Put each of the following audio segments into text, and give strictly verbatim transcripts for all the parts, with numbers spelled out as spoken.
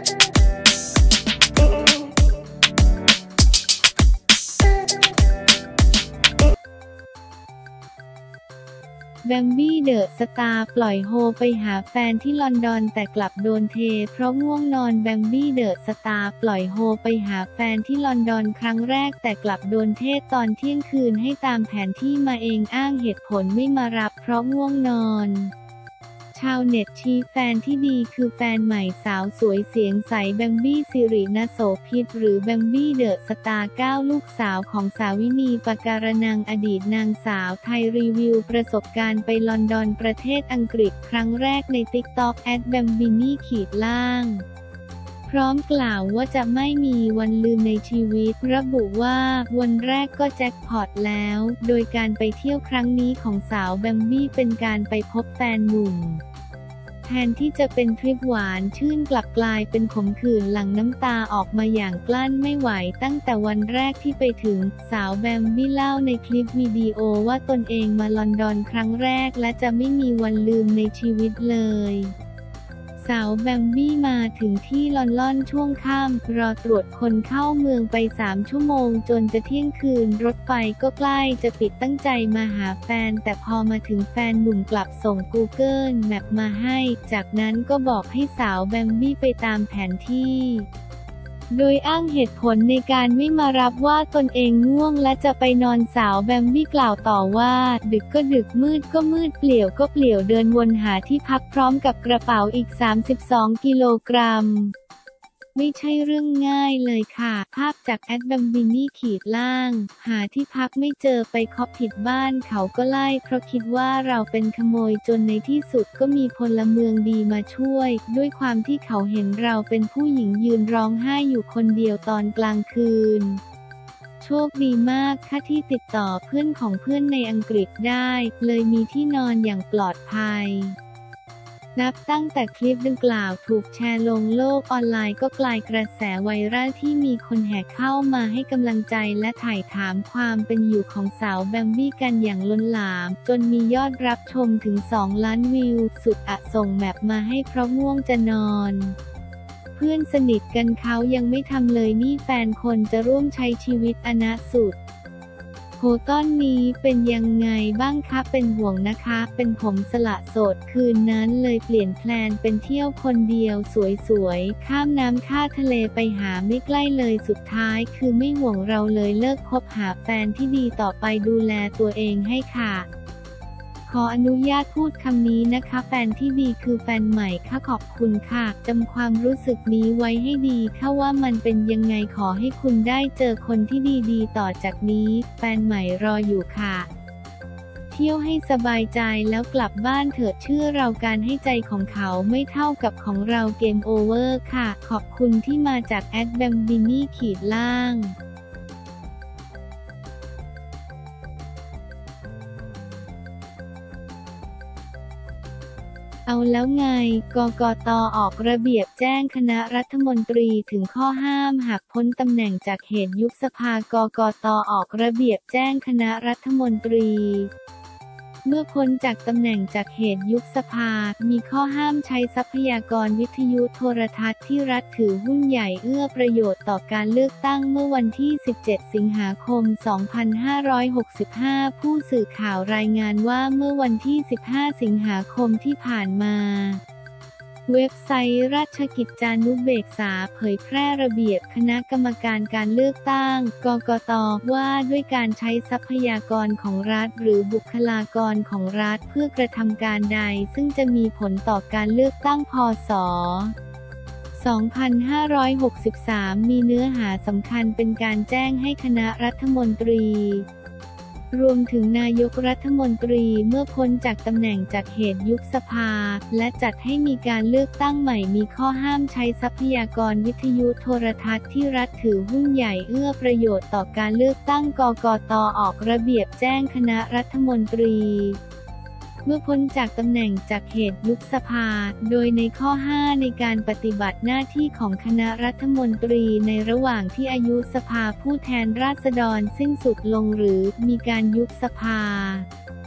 แบมบี้เดอะสตาร์ปล่อยโฮไปหาแฟนที่ลอนดอนแต่กลับโดนเทเพราะง่วงนอนแบมบี้เดอะสตาร์ปล่อยโฮไปหาแฟนที่ลอนดอนครั้งแรกแต่กลับโดนเทตอนเที่ยงคืนให้ตามแผนที่มาเองอ้างเหตุผลไม่มารับเพราะง่วงนอนชาวเน็ตชี้แฟนที่ดีคือแฟนใหม่สาวสวยเสียงใสแบมบี้สิริณโสภิตหรือแบมบี้เดอะสตาร์เก้าลูกสาวของสาวินีปการนังอดีตนางสาวไทยรีวิวประสบการณ์ไปลอนดอนประเทศอังกฤษครั้งแรกใน ติ๊กต็อก แอท แบมบินี่ ขีดล่างพร้อมกล่าวว่าจะไม่มีวันลืมในชีวิตระบุว่าวันแรกก็แจ็คพอตแล้วโดยการไปเที่ยวครั้งนี้ของสาวแบมบี้เป็นการไปพบแฟนหนุ่มแทนที่จะเป็นทริปหวานชื่นกลับกลายเป็นขมขื่นหลั่งน้ำตาออกมาอย่างกลั้นไม่ไหวตั้งแต่วันแรกที่ไปถึงสาวแบมบี้เล่าในคลิปวิดีโอว่าตนเองมาลอนดอนครั้งแรกและจะไม่มีวันลืมในชีวิตเลยสาวแบมบี้มาถึงที่ลอนดอนช่วงค่ำรอตรวจคนเข้าเมืองไปสามชั่วโมงจนจะเที่ยงคืนรถไฟก็ใกล้จะปิดตั้งใจมาหาแฟนแต่พอมาถึงแฟนหนุ่มกลับส่ง กูเกิล แมปมาให้จากนั้นก็บอกให้สาวแบมบี้ไปตามแผนที่โดยอ้างเหตุผลในการไม่มารับว่าตนเองง่วงและจะไปนอนสาวแบมบี้กล่าวต่อว่าดึกก็ดึกมืดก็มืดเปลี่ยวก็เปลี่ยวเดินวนหาที่พักพร้อมกับกระเป๋าอีกสามสิบสองกิโลกรัมไม่ใช่เรื่องง่ายเลยค่ะภาพจากแอท แบมบินี่ ขีดล่างหาที่พักไม่เจอไปเคาะผิดบ้านเขาก็ไล่เพราะคิดว่าเราเป็นขโมยจนในที่สุดก็มีพลเมืองดีมาช่วยด้วยความที่เขาเห็นเราเป็นผู้หญิงยืนร้องไห้อยู่คนเดียวตอนกลางคืนโชคดีมากค่ะที่ติดต่อเพื่อนของเพื่อนในอังกฤษได้เลยมีที่นอนอย่างปลอดภัยนับตั้งแต่คลิปดังกล่าวถูกแชร์ลงโลกออนไลน์ก็กลายกระแสไวรัลที่มีคนแห่เข้ามาให้กำลังใจและถ่ายถามความเป็นอยู่ของสาวแบมบี้กันอย่างล้นหลามจนมียอดรับชมถึงสองล้านวิวสุดอะส่งแมปมาให้เพราะง่วงจะนอนเพื่อนสนิทกันเขายังไม่ทำเลยนี่แฟนคนจะร่วมใช้ชีวิตอนาสุดโหตอนนี้เป็นยังไงบ้างคะเป็นห่วงนะคะเป็นผมสละโสดคืนนั้นเลยเปลี่ยนแพลนเป็นเที่ยวคนเดียวสวยๆข้ามน้ำข้ามทะเลไปหาไม่ใกล้เลยสุดท้ายคือไม่ห่วงเราเลยเลิกคบหาแฟนที่ดีต่อไปดูแลตัวเองให้ค่ะขออนุญาตพูดคำนี้นะคะแฟนที่ดีคือแฟนใหม่ค่ะขอบคุณค่ะจำความรู้สึกนี้ไว้ให้ดีค่ะว่ามันเป็นยังไงขอให้คุณได้เจอคนที่ดีๆต่อจากนี้แฟนใหม่รออยู่ค่ะเที่ยวให้สบายใจแล้วกลับบ้านเถอะเชื่อเราการให้ใจของเขาไม่เท่ากับของเราเกมโอเวอร์ค่ะขอบคุณที่มาจากแอท แบมบินี่ ขีดล่างเอาแล้วไงกกต.ออกระเบียบแจ้งคณะรัฐมนตรีถึงข้อห้ามหากพ้นตำแหน่งจากเหตุยุบสภากกต.ออกระเบียบแจ้งคณะรัฐมนตรีเมื่อพ้นจากตำแหน่งจากเหตุยุบสภามีข้อห้ามใช้ทรัพยากรวิทยุโทรทัศน์ที่รัฐถือหุ้นใหญ่เอื้อประโยชน์ต่อการเลือกตั้งเมื่อวันที่ สิบเจ็ด สิงหาคม สองพันห้าร้อยหกสิบห้า ผู้สื่อข่าวรายงานว่าเมื่อวันที่ สิบห้า สิงหาคมที่ผ่านมาเว็บไซต์ราชกิจจานุเบกษาเผยแพร่ระเบียบคณะกรรมการการเลือกตั้งกกต.ว่าด้วยการใช้ทรัพยากรของรัฐหรือบุคลากรของรัฐเพื่อกระทำการใดซึ่งจะมีผลต่อการเลือกตั้งพ.ศ. สองพันห้าร้อยหกสิบสาม มีเนื้อหาสำคัญเป็นการแจ้งให้คณะรัฐมนตรีรวมถึงนายกรัฐมนตรีเมื่อพ้นจากตำแหน่งจากเหตุยุบสภาและจัดให้มีการเลือกตั้งใหม่มีข้อห้ามใช้ทรัพยากรวิทยุโทรทัศน์ที่รัฐถือหุ้นใหญ่เอื้อประโยชน์ต่อการเลือกตั้งกกต.ออกระเบียบแจ้งคณะรัฐมนตรีเมื่อพ้นจากตำแหน่งจากเหตุยุบสภาโดยในข้อห้าในการปฏิบัติหน้าที่ของคณะรัฐมนตรีในระหว่างที่อายุสภาผู้แทนราษฎรสิ้นสุดลงหรือมีการยุบสภา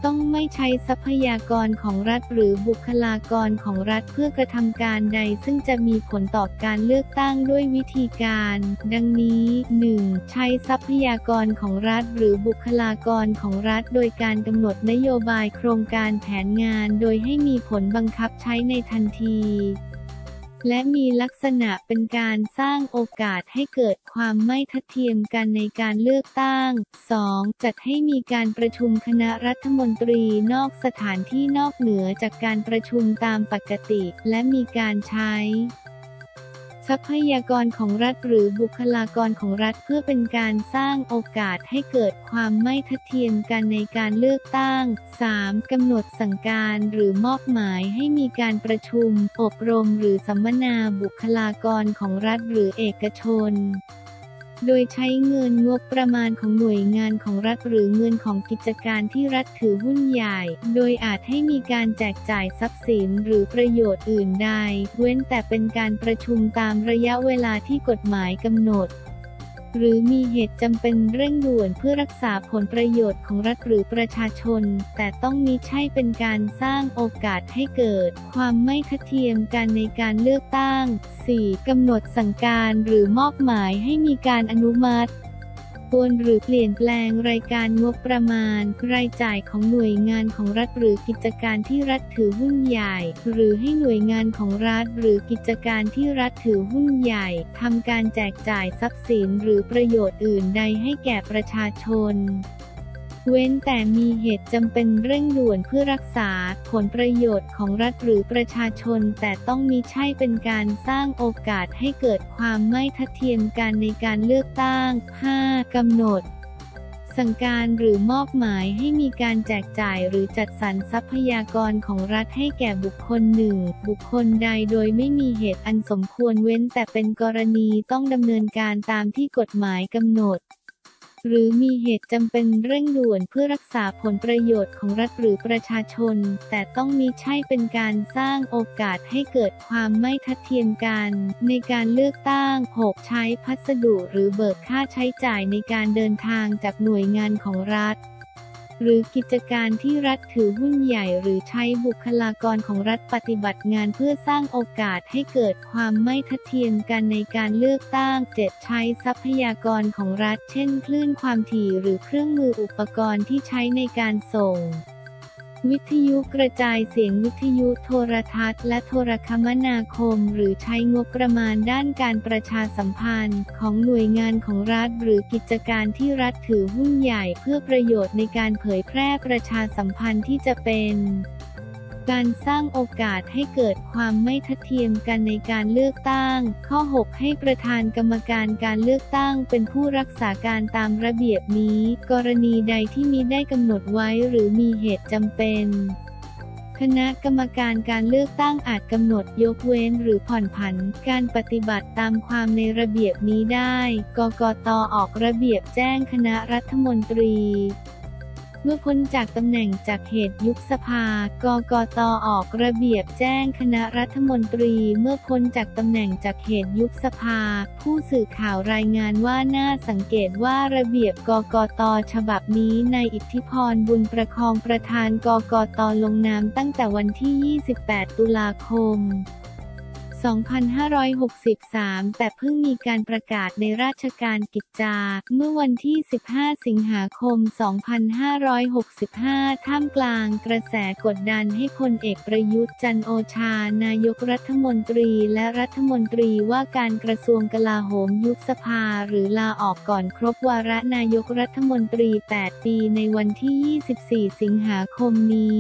ต้องไม่ใช้ทรัพยากรของรัฐหรือบุคลากรของรัฐเพื่อกระทำการใดซึ่งจะมีผลต่อการเลือกตั้งด้วยวิธีการ ดังนี้ หนึ่ง ใช้ทรัพยากรของรัฐหรือบุคลากรของรัฐโดยการกำหนดนโยบายโครงการแผนงานโดยให้มีผลบังคับใช้ในทันทีและมีลักษณะเป็นการสร้างโอกาสให้เกิดความไม่ทัดเทียมกันในการเลือกตั้ง สอง จัดให้มีการประชุมคณะรัฐมนตรีนอกสถานที่นอกเหนือจากการประชุมตามปกติและมีการใช้ทรัพยากรของรัฐหรือบุคลากรของรัฐเพื่อเป็นการสร้างโอกาสให้เกิดความไม่ทัดเทียมกันในการเลือกตั้ง สาม กำหนดสั่งการหรือมอบหมายให้มีการประชุมอบรมหรือสัมมนาบุคลากรของรัฐหรือเอกชนโดยใช้เงินงบประมาณของหน่วยงานของรัฐหรือเงินของกิจการที่รัฐถือหุ้นใหญ่โดยอาจให้มีการแจกจ่ายทรัพย์สินหรือประโยชน์อื่นใดเว้นแต่เป็นการประชุมตามระยะเวลาที่กฎหมายกำหนดหรือมีเหตุจำเป็นเร่งด่วนเพื่อรักษาผลประโยชน์ของรัฐหรือประชาชนแต่ต้องมิใช่เป็นการสร้างโอกาสให้เกิดความไม่ทัดเทียมกันในการเลือกตั้ง สี่ กำหนดสั่งการหรือมอบหมายให้มีการอนุมัติโอนหรือเปลี่ยนแปลงรายการงบประมาณรายจ่ายของหน่วยงานของรัฐหรือกิจการที่รัฐถือหุ้นใหญ่หรือให้หน่วยงานของรัฐหรือกิจการที่รัฐถือหุ้นใหญ่ทำการแจกจ่ายทรัพย์สินหรือประโยชน์อื่นใดให้แก่ประชาชนเว้นแต่มีเหตุจำเป็นเร่งด่วนเพื่อรักษาผลประโยชน์ของรัฐหรือประชาชนแต่ต้องมิใช่เป็นการสร้างโอกาสให้เกิดความไม่ทัดเทียมกันในการเลือกตั้ง ห้า กำหนดสั่งการหรือมอบหมายให้มีการแจกจ่ายหรือจัดสรรทรัพยากรของรัฐให้แก่บุคคลหนึ่งบุคคลใดโดยไม่มีเหตุอันสมควรเว้นแต่เป็นกรณีต้องดำเนินการตามที่กฎหมายกำหนดหรือมีเหตุจำเป็นเร่งด่วนเพื่อรักษาผลประโยชน์ของรัฐหรือประชาชนแต่ต้องมิใช่เป็นการสร้างโอกาสให้เกิดความไม่ทัดเทียมกันในการเลือกตั้ง หก ใช้พัสดุหรือเบิกค่าใช้จ่ายในการเดินทางจากหน่วยงานของรัฐหรือกิจการที่รัฐถือหุ้นใหญ่หรือใช้บุคลากรของรัฐปฏิบัติงานเพื่อสร้างโอกาสให้เกิดความไม่ทัดเทียมกันในการเลือกตั้ง เจ็ด ใช้ทรัพยากรของรัฐเช่นคลื่นความถี่หรือเครื่องมืออุปกรณ์ที่ใช้ในการส่งวิทยุกระจายเสียงวิทยุโทรทัศน์และโทรคมนาคมหรือใช้งบประมาณด้านการประชาสัมพันธ์ของหน่วยงานของรัฐหรือกิจการที่รัฐถือหุ้นใหญ่เพื่อประโยชน์ในการเผยแพร่ประชาสัมพันธ์ที่จะเป็นการสร้างโอกาสให้เกิดความไม่ทัดเทียมกันในการเลือกตั้ง ข้อ หก ให้ประธานกรรมการการเลือกตั้งเป็นผู้รักษาการตามระเบียบนี้กรณีใดที่มิได้กำหนดไว้หรือมีเหตุจำเป็นคณะกรรมการการเลือกตั้งอาจกำหนดยกเว้นหรือผ่อนผันการปฏิบัติตามความในระเบียบนี้ได้กกต.ออกระเบียบแจ้งคณะรัฐมนตรีเมื่อพ้นจากตำแหน่งจากเหตุยุบสภากกต.ออกระเบียบแจ้งคณะรัฐมนตรีเมื่อพ้นจากตำแหน่งจากเหตุยุบสภาผู้สื่อข่าวรายงานว่าน่าสังเกตว่าระเบียบกกต.ฉบับนี้นายอิทธิพรบุญประคองประธานกกต.ลงนามตั้งแต่วันที่ยี่สิบแปดตุลาคมสองพันห้าร้อยหกสิบสาม แต่เพิ่งมีการประกาศในราชการกิจจาเมื่อวันที่ สิบห้า สิงหาคม สองพันห้าร้อยหกสิบห้า ท่ามกลางกระแสกดดันให้พลเอกประยุทธ์จันทร์โอชานายกรัฐมนตรีและรัฐมนตรีว่าการกระทรวงกลาโหมยุบสภาหรือลาออกก่อนครบวาระนายกรัฐมนตรี แปด ปีในวันที่ ยี่สิบสี่ สิงหาคมนี้